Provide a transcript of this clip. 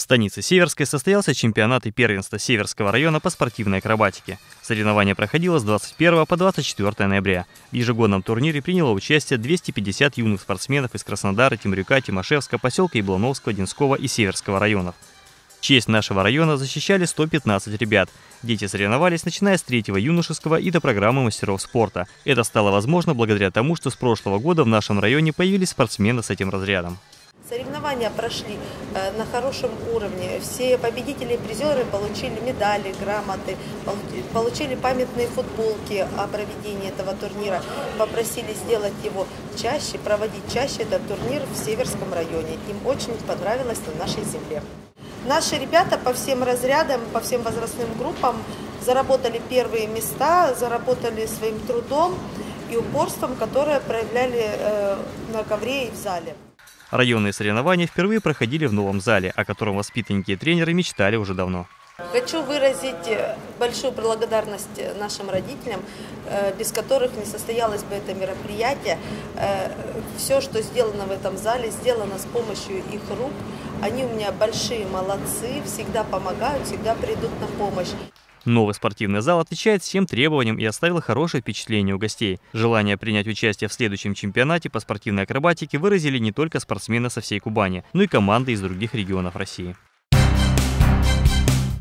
станице Северской состоялся чемпионат и первенство Северского района по спортивной акробатике. Соревнование проходило с 21 по 24 ноября. В ежегодном турнире приняло участие 250 юных спортсменов из Краснодара, Темрюка, Тимошевска, поселка Яблоновского, Одинского и Северского районов. Честь нашего района защищали 115 ребят. Дети соревновались, начиная с 3-го юношеского и до программы мастеров спорта. Это стало возможно благодаря тому, что с прошлого года в нашем районе появились спортсмены с этим разрядом. Соревнования прошли на хорошем уровне. Все победители и призеры получили медали, грамоты, получили памятные футболки о проведении этого турнира. Попросили сделать его чаще, проводить чаще этот турнир в Северском районе. Им очень понравилось на нашей земле. Наши ребята по всем разрядам, по всем возрастным группам заработали первые места, заработали своим трудом и упорством, которое проявляли на ковре и в зале. Районные соревнования впервые проходили в новом зале, о котором воспитанники и тренеры мечтали уже давно. Хочу выразить большую благодарность нашим родителям, без которых не состоялось бы это мероприятие. Все, что сделано в этом зале, сделано с помощью их рук. Они у меня большие молодцы, всегда помогают, всегда придут на помощь. Новый спортивный зал отвечает всем требованиям и оставил хорошее впечатление у гостей. Желание принять участие в следующем чемпионате по спортивной акробатике выразили не только спортсмены со всей Кубани, но и команды из других регионов России.